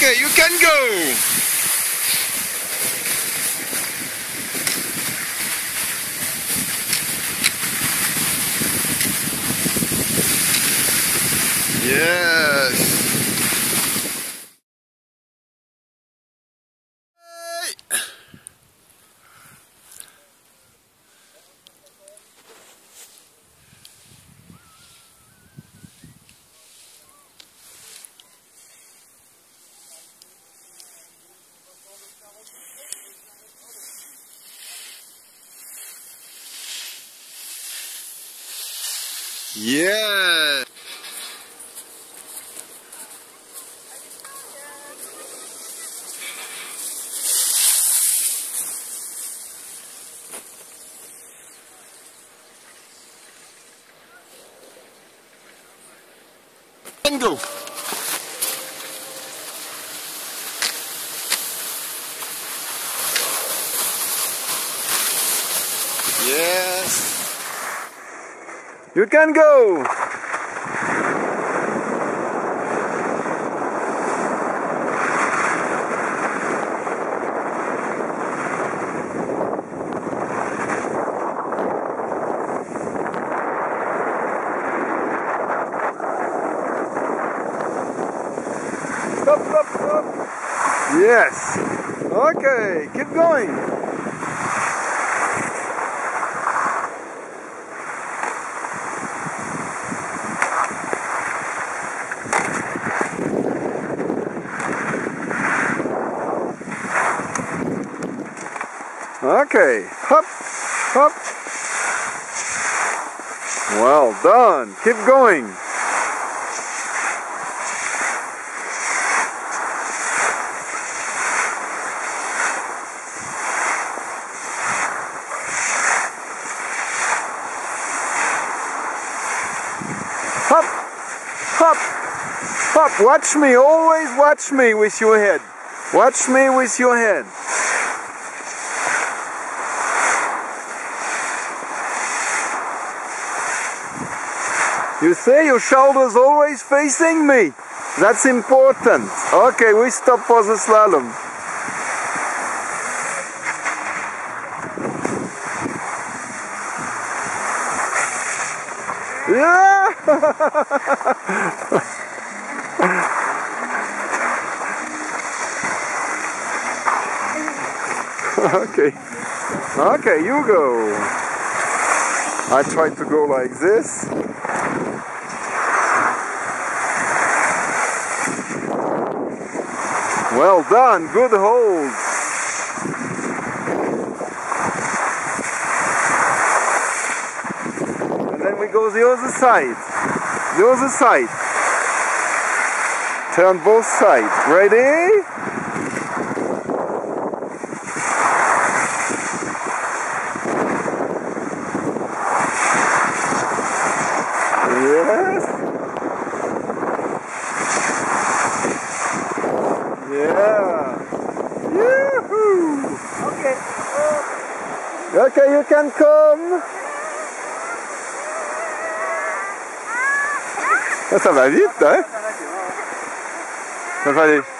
Okay, you can go. Yes. Yeah. And go. Yes. You can go. Stop, stop, stop. Yes. Okay, keep going. Okay, hop, hop. Well done. Keep going. Hop, hop, hop. Watch me. Always watch me with your head. Watch me with your head. You see, your shoulders always facing me. That's important. Okay, we stop for the slalom. Yeah! Okay. Okay, you go. I try to go like this. Well done, good hold. And then we go the other side. The other side. Turn both sides. Ready? Yes. Yeah. Yoo-hoo. Okay. Okay, you can come. Ça va vite, hein? Ça va aller.